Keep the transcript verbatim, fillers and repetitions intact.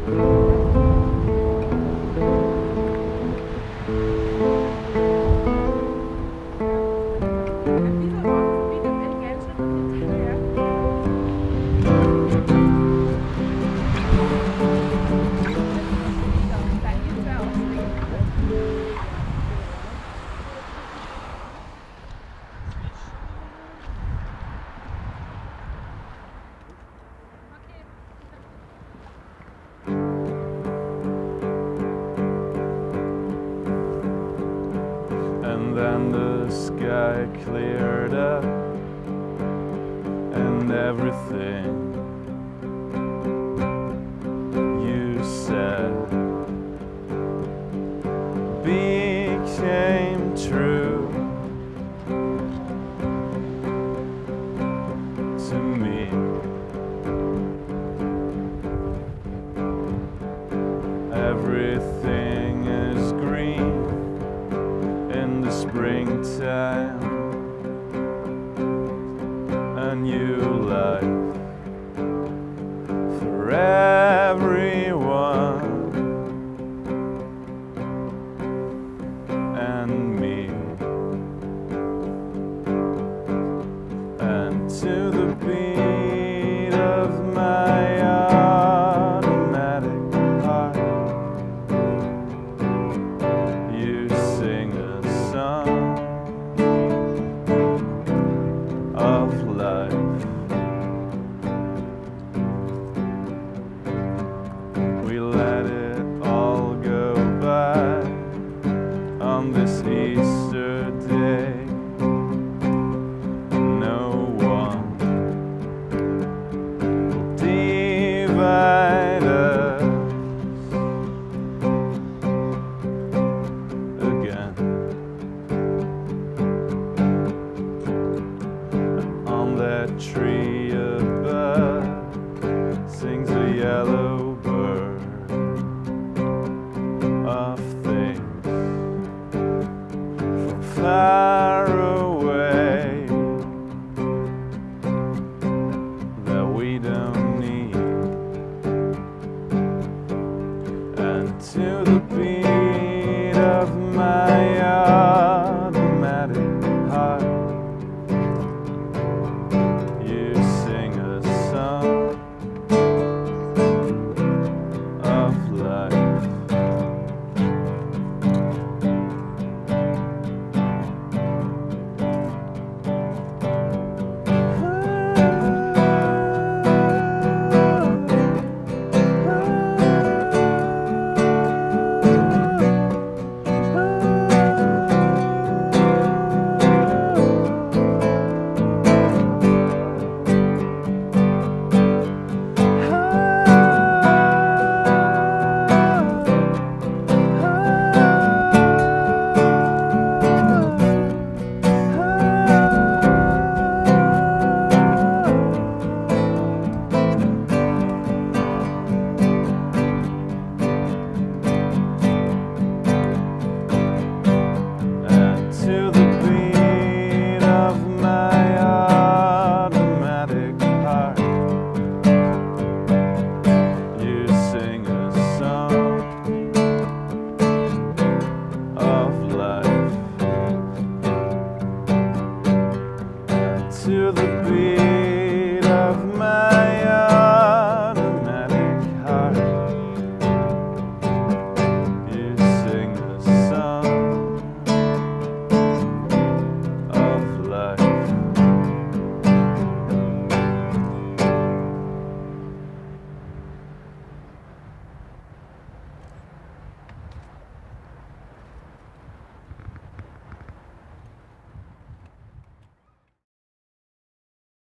And then the sky cleared up and everything you said became true to me. Everything is green in the springtime, a new life for everyone and me. And to the beat of my automatic heart, you sing a song of life. We let it all go by on this Easter day. No one will divide us again. On that tree above sings a yellow bird of things from far away that we don't need. And to the beat